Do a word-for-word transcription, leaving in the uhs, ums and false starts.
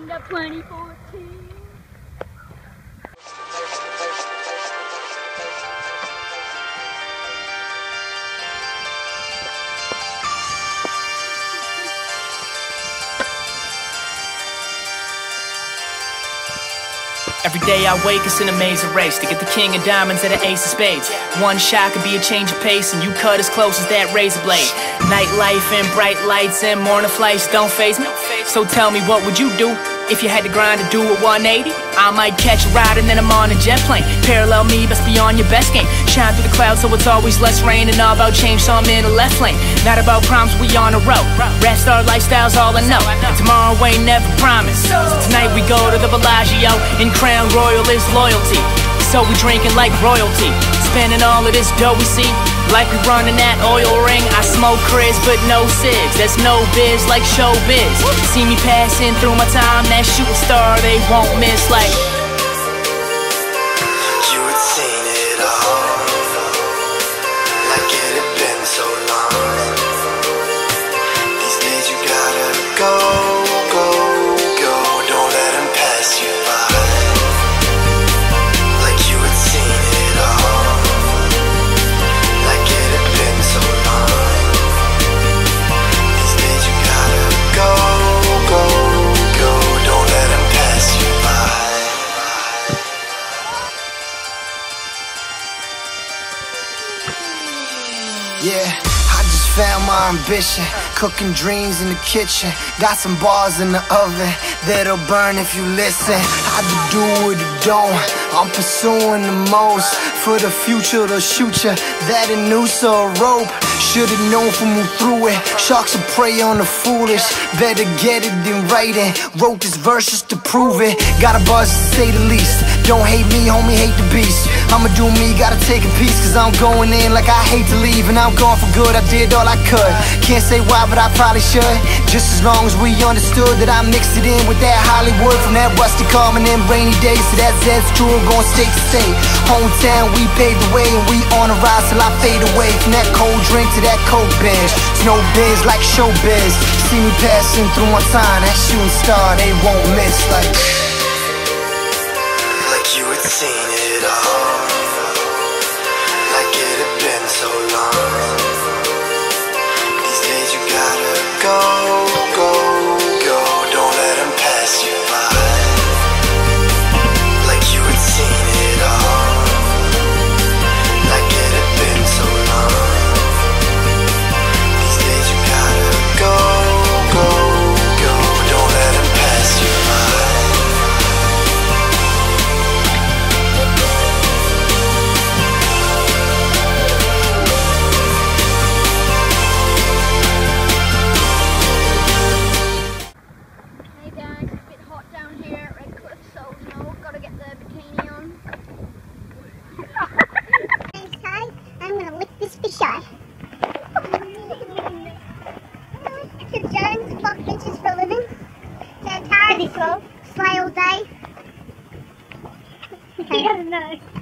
Agenda twenty fourteen. Every day I wake, it's an amazing race to get the king of diamonds and an ace of spades. One shot could be a change of pace, and you cut as close as that razor blade. Nightlife and bright lights and morning flights don't faze me. So tell me, what would you do if you had to grind to do a one eighty? I might catch a ride and then I'm on a jet plane. Parallel me, best be on your best game. Shine through the clouds so it's always less rain. And all about change, so I'm in the left lane. Not about problems, we on the road. Rap star lifestyle's all I know, and tomorrow ain't never promised. So tonight we go to the Bellagio, and crown royal is loyalty. So we drinking like royalty, spending all of this dough we see like we running that oil ring. I smoke Chris but no cigs, that's no biz like showbiz. See me passing through my time, that shooting star they won't miss. Like you had seen it all, like it had been so long. These days you gotta go, go, go. Don't let them pass you by. Like you had seen it all, like it had been so long. These days you gotta go, go, go. Don't let them pass you by. Yeah, I just found my ambition, cooking dreams in the kitchen. Got some bars in the oven that'll burn if you listen. I do what it don't, I'm pursuing the most. For the future, they'll shoot ya, that a noose or a rope. Should've known from who threw it. Sharks will prey on the foolish, better get it than writing. Wrote this verse just to prove it. Got a buzz to say the least. Don't hate me, homie, hate the beast. I'ma do me, gotta take a piece, cause I'm going in like I hate to leave. And I'm going for good, I did all I could. Can't say why, but I probably should. Just as long as we understood that I mixed it in with that Hollywood. From that rusty calm and them rainy days to that Zed's true, going state to state. Hometown, we paved the way, and we on a rise till I fade away. From that cold drink to that coke binge. It's no biz like showbiz. See me passing through my time, that shooting star they won't miss. Like Like you had seen it all, like it had been so long. These days you gotta go, go, go. Don't let them pass you by. Like you had seen it all, like it had been so long. These days you gotta go, go, go. Don't let them pass you by. Hey guys, it's a bit hot down here at Red Cliff, so you know, gotta get the bikini on. Next time, I'm gonna lick this fish eye. It's Jones, block bitches for a living. So tarras, fly all day. He doesn't know.